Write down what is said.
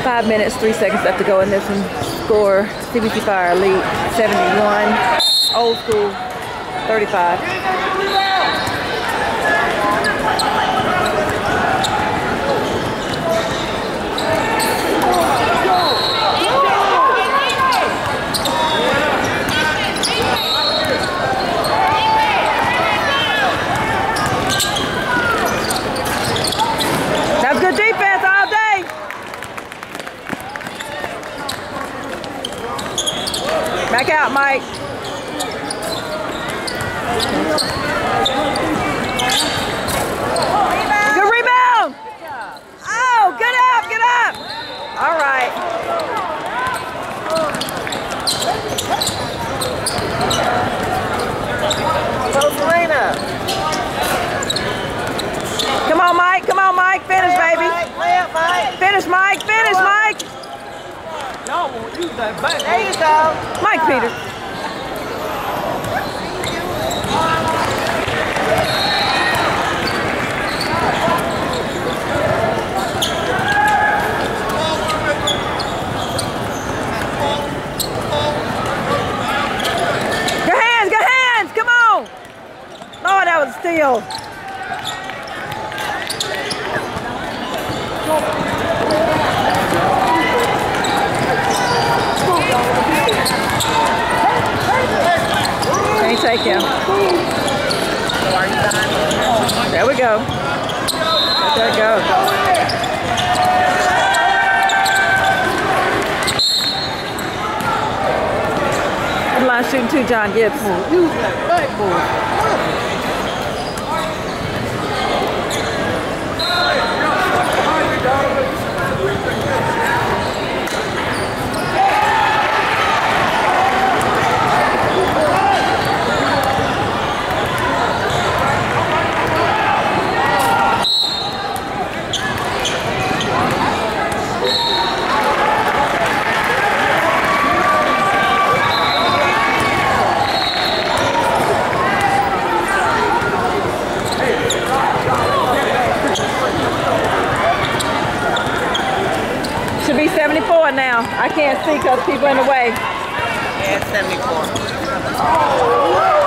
5 minutes, 3 seconds left to go in this one. Score, CBC Fire lead 71, Old School 35. That's good defense all day. Back out, Mike. Good rebound. Oh, get up, get up. All right. Come on, Mike. Come on, Mike. Finish, baby. Finish, Mike. Finish, Mike. Y'all won't use that back. There you go. Mike Peters. Good hands. Come on. Oh, that was a steal. Can't take him. There we go. There it goes. Good line shooting too, John Gibbs. Use that backboard. Should be 74 now. I can't see because people in the way. Yeah, it's 74.